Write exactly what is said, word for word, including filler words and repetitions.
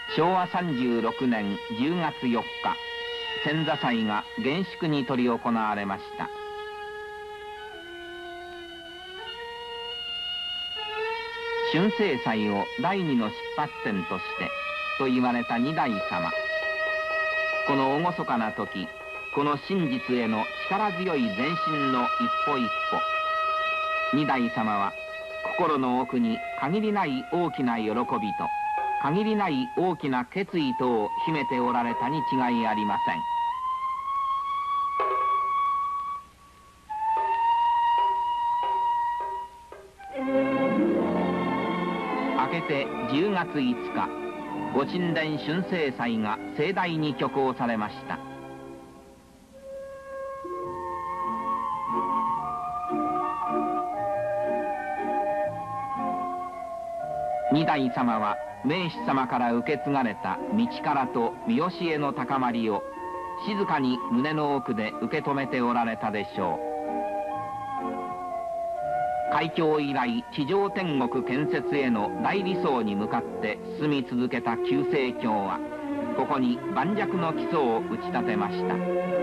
しょうわさんじゅうろくねんじゅうがつよっか、遷座祭が厳粛に執り行われました。春征祭を第二の出発点としてと言われた二代様。この厳かな時、この真実への力強い前進の一歩一歩、二代様は心の奥に限りない大きな喜びと限りない大きな決意とを秘めておられたに違いありません。明けてじゅうがついつか、ご神殿春征祭が盛大に挙行されました。二代様は明治様から受け継がれた道からと見教えの高まりを静かに胸の奥で受け止めておられたでしょう。開教以来地上天国建設への大理想に向かって進み続けた旧正教はここに盤石の基礎を打ち立てました。